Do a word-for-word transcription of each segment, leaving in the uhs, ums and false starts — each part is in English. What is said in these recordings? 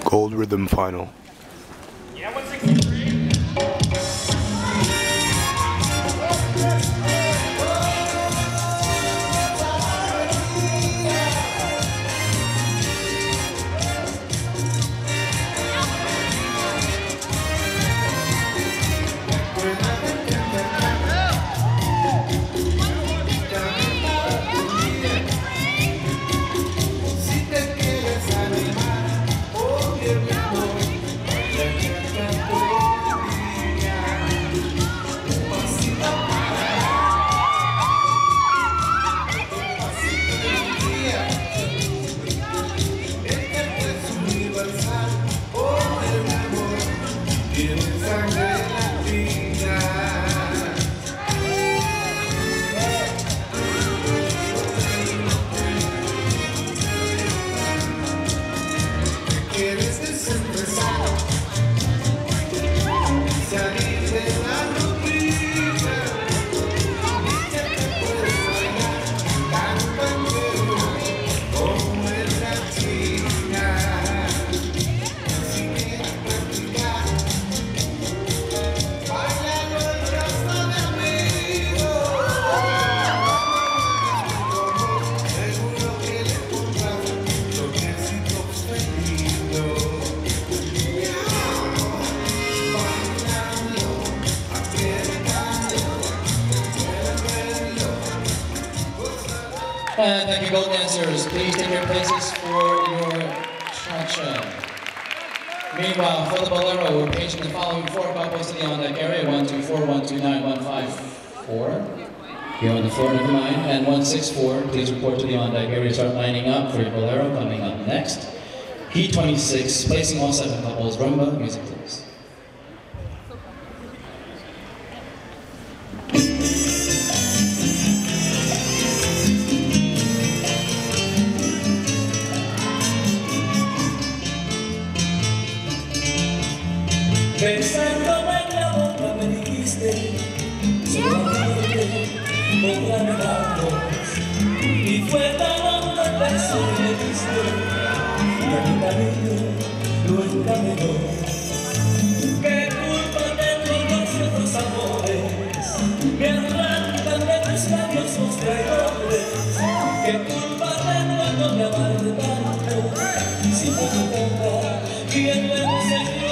Gold Rhythm Final. Yeah, one sixty-three. And thank you, gold dancers. Please take your places for your cha-cha. Meanwhile, for the bolero, we're paging the following four couples to the on-deck area. one two four, one two nine, one five four. You're on the floor, never mind. And one six four, please report to the on-deck area. Start lining up for your bolero. Coming up next, Heat twenty-six, placing all seven couples. Rumba, music please. Pensando en la boca me dijiste, solamente podrás y fue tan hondo el beso que me diste, que mi camino lo encaminó. ¿Qué culpa tengo los otros amores? Me arrancan de mis labios los traidores. ¿Qué culpa tengo en no me amarte tanto? Si me toca, ¿quién me enseñó?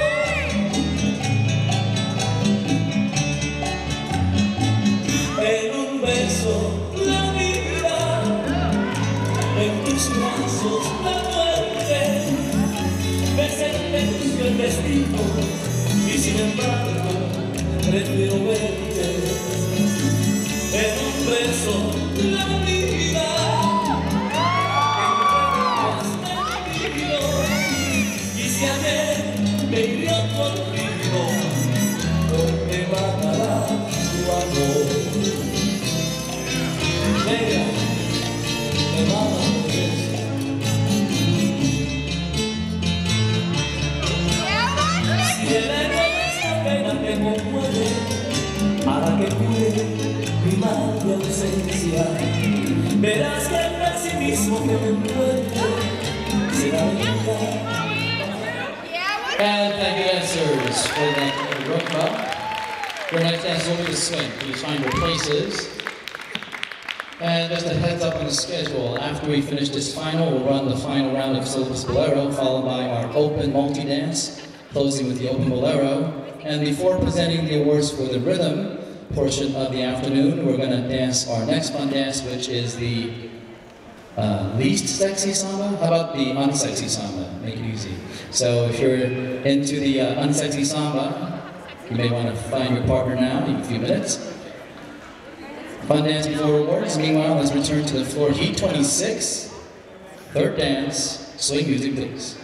En un beso la vida, en tus brazos la muerte, me sentenció el destino y sin embargo prefiero verte. En un beso la vida, en que me has mentido, y si ayer me hirió contigo, hoy me matará tu amor. Negra, me mata por eso. Si el ego de esta pena que me muere, para que cure mi mal de ausencia, verás que el pesimismo que me envuelve será vida. And thank you, dancers, for that rumba. Your next dance will be the swing. Please find your places. And just a heads up on the schedule, after we finish this final, we'll run the final round of Syllabus Bolero, followed by our open multi-dance, closing with the open Bolero. And before presenting the awards for the rhythm portion of the afternoon, we're going to dance our next fun dance, which is the uh, least sexy samba. How about the unsexy samba? Make it easy. So if you're into the uh, unsexy samba, you may want to find your partner now in a few minutes. Fun dance before awards. Meanwhile, let's return to the floor. Heat twenty-six, third dance, swing music please.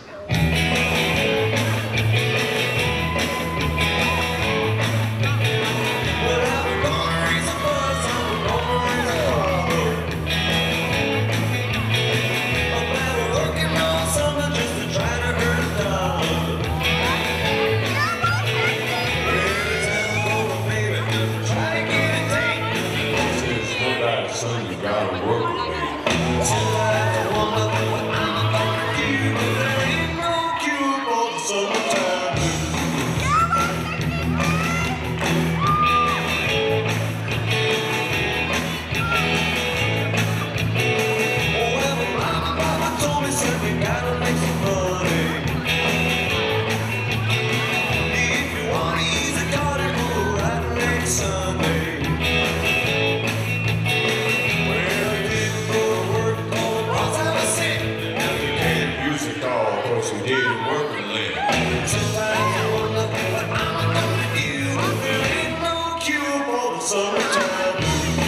Son, you gotta work with me. course we did in working land. Somebody told nothing but mama told you that there ain't no cure for the summertime blues.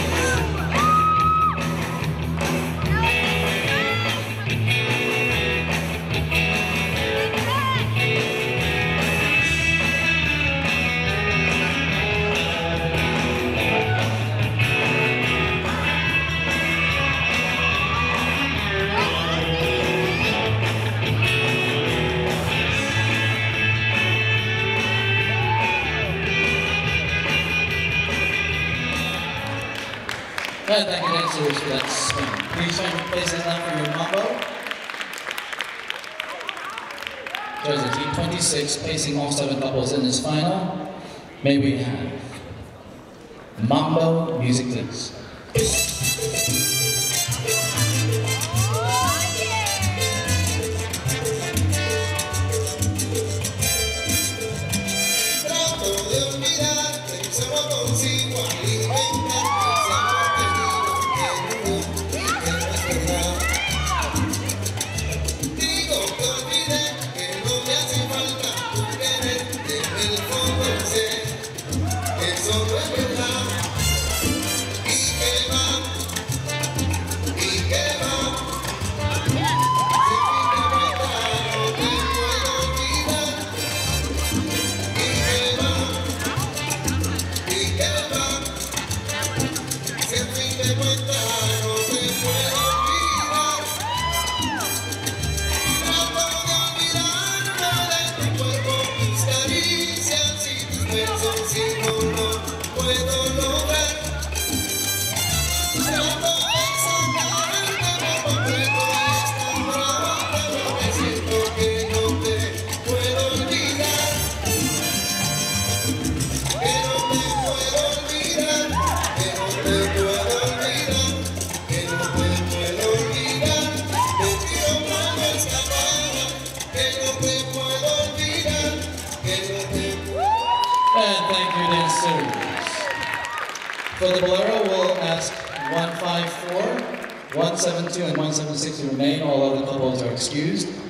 And thank you, dancers, for that swing. Please find your places now for your mambo. There's a team twenty-six placing all seven couples in this final. May we have mambo music, please. And thank you, dancers. For the bolero, we'll ask one five four, one seven two, and one seven six to remain. All other couples are excused.